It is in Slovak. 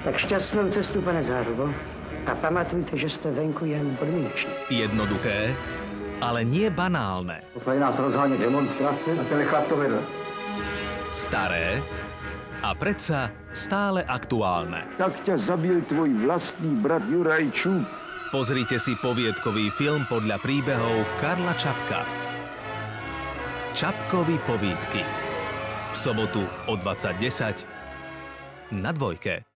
Tak šťastnou cestu, pane Zárubo. A pamatujte, že ste venku jen podmínečný. Jednoduché, ale nie banálne. Tady nás rozháňa demonstrace a ten chlap to vedl. Staré a predsa stále aktuálne. Tak ťa zabil tvoj vlastný brat Juraj Čup. Pozrite si poviedkový film podľa príbehov Karla Čapka. Čapkovy povídky. V sobotu o 20:10 na Dvojke.